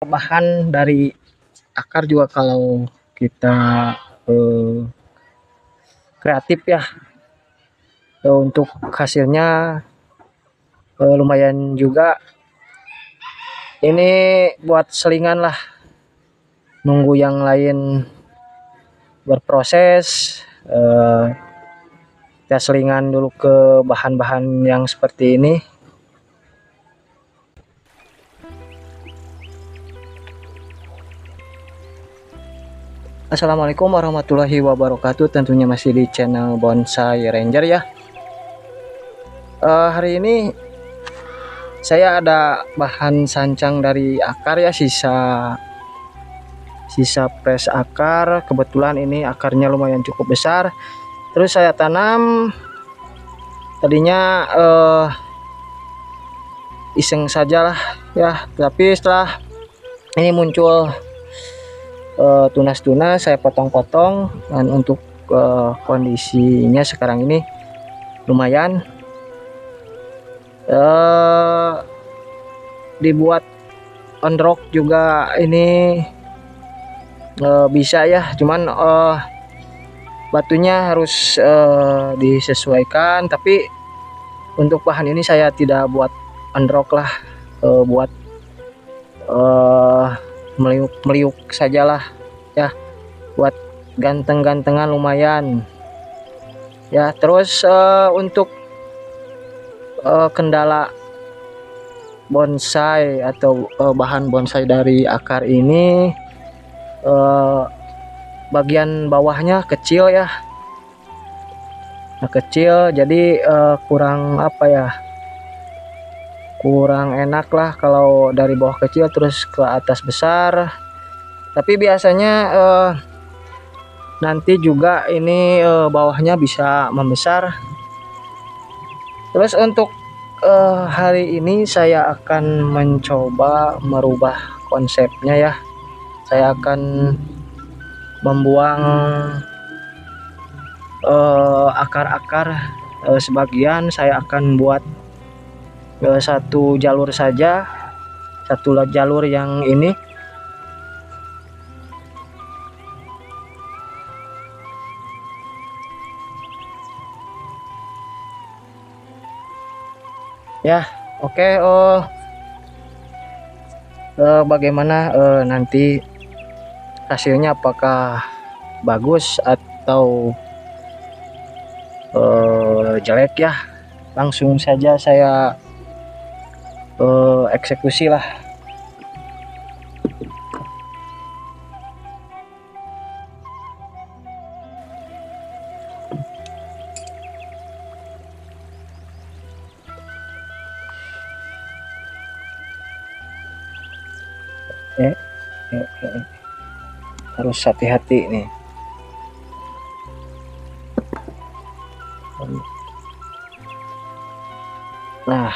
bahan dari akar juga kalau kita kreatif ya, untuk hasilnya lumayan juga. Ini buat selingan lah, nunggu yang lain berproses, kita selingan dulu ke bahan-bahan yang seperti ini. Assalamualaikum warahmatullahi wabarakatuh, tentunya masih di channel Bonsai Ranger ya. Hari ini saya ada bahan sancang dari akar ya, sisa press akar. Kebetulan ini akarnya lumayan cukup besar, terus saya tanam. Tadinya iseng saja lah ya, tapi setelah ini muncul tunas-tunas, saya potong-potong, dan untuk kondisinya sekarang ini lumayan. Dibuat on rock juga ini bisa ya, cuman batunya harus disesuaikan. Tapi untuk bahan ini saya tidak buat on rock lah, buat meliuk sajalah ya, buat ganteng-gantengan lumayan ya. Terus untuk kendala bonsai atau bahan bonsai dari akar ini, bagian bawahnya kecil ya, kecil, jadi kurang apa ya, kurang enak lah kalau dari bawah kecil terus ke atas besar. Tapi biasanya nanti juga ini bawahnya bisa membesar. Terus untuk hari ini saya akan mencoba merubah konsepnya ya. Saya akan membuang akar-akar, sebagian saya akan buat satu jalur saja, satu jalur yang ini. Ya, oke. Bagaimana nanti hasilnya, apakah bagus atau jelek ya? Langsung saja saya eksekusi lah. Harus hati-hati nih. Nah,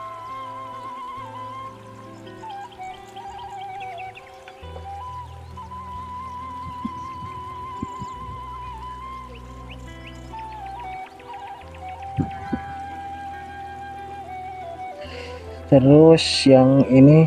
terus yang ini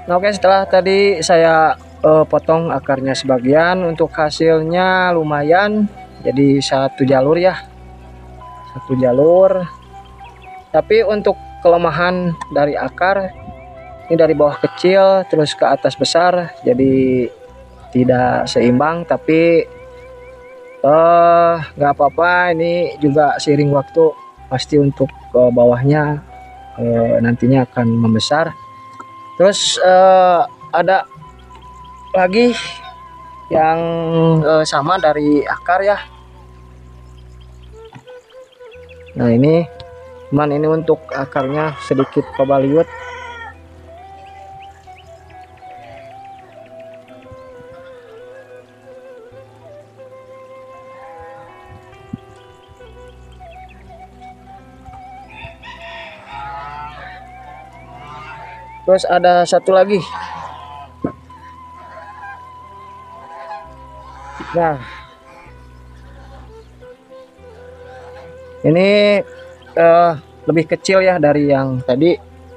Nah, oke, setelah tadi saya potong akarnya sebagian, untuk hasilnya lumayan, jadi satu jalur ya, satu jalur. Tapi untuk kelemahan dari akar ini, dari bawah kecil terus ke atas besar, jadi tidak seimbang. Tapi nggak apa-apa, ini juga seiring waktu pasti untuk bawahnya nantinya akan membesar. Terus ada lagi yang sama dari akar ya. Nah ini cuman ini untuk akarnya sedikit pabaliut. Terus ada satu lagi. Nah, ini lebih kecil ya dari yang tadi.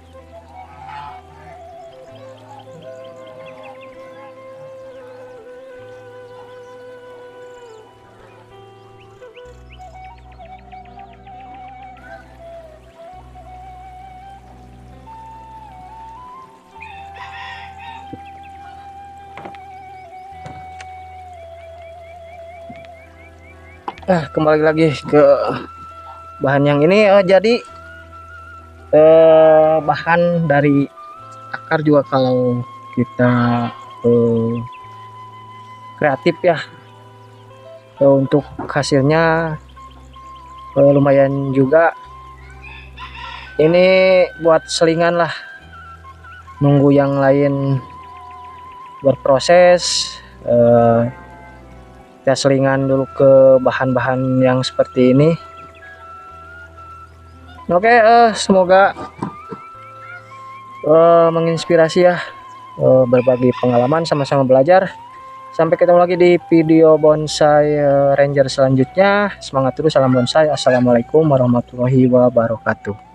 Kembali lagi ke bahan yang ini. Jadi bahan dari akar juga kalau kita kreatif ya, untuk hasilnya lumayan juga. Ini buat selingan lah, nunggu yang lain berproses, kita selingan dulu ke bahan-bahan yang seperti ini. Oke, semoga menginspirasi ya, berbagi pengalaman, sama-sama belajar. Sampai ketemu lagi di video bonsai ranger selanjutnya. Semangat terus, salam bonsai. Assalamualaikum warahmatullahi wabarakatuh.